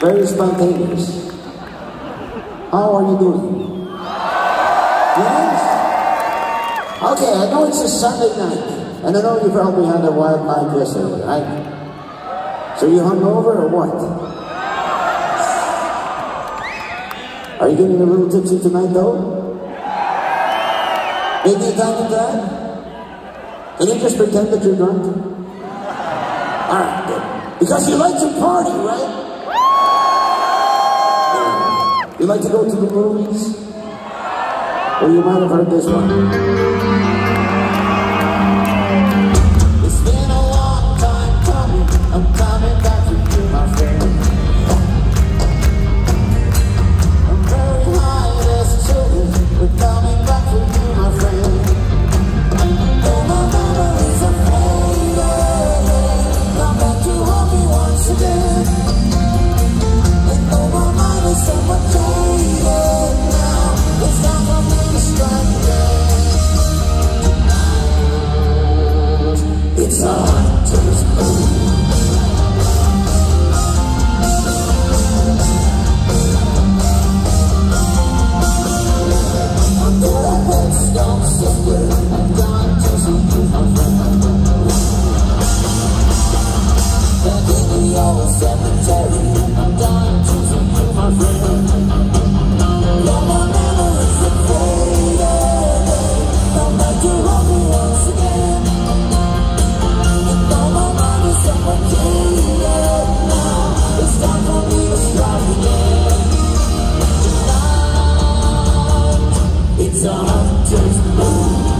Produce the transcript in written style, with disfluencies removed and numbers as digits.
Very spontaneous. How are you doing? Yes? Okay, I know it's a Sunday night, and I know you probably had a wild night yesterday, right? So you hungover or what? Are you getting a little tipsy tonight though? Maybe a tiny tad? Can you just pretend that you're drunk? Alright, good. Because you like to party, right? You like to go to the movies? Or you might have heard this one. It's been a long time coming. I'm coming back for you, my friend. I'm very high as children. We're coming back for you, my friend. Oh, my memories are fading. Come back to haunt me once again. And though my mind is so much jaded now, it's time for me to strike again. It's a hunter's mood. Under a headstone somewhere, I'm going to see you, my friend. Back in the old cemetery, I'm going to see you, my friend. No more memories of fading. Come back to haunt me once again. And though my mind is suffocated now, it's time for me to strike again. Tonight, it's a hunter's mood.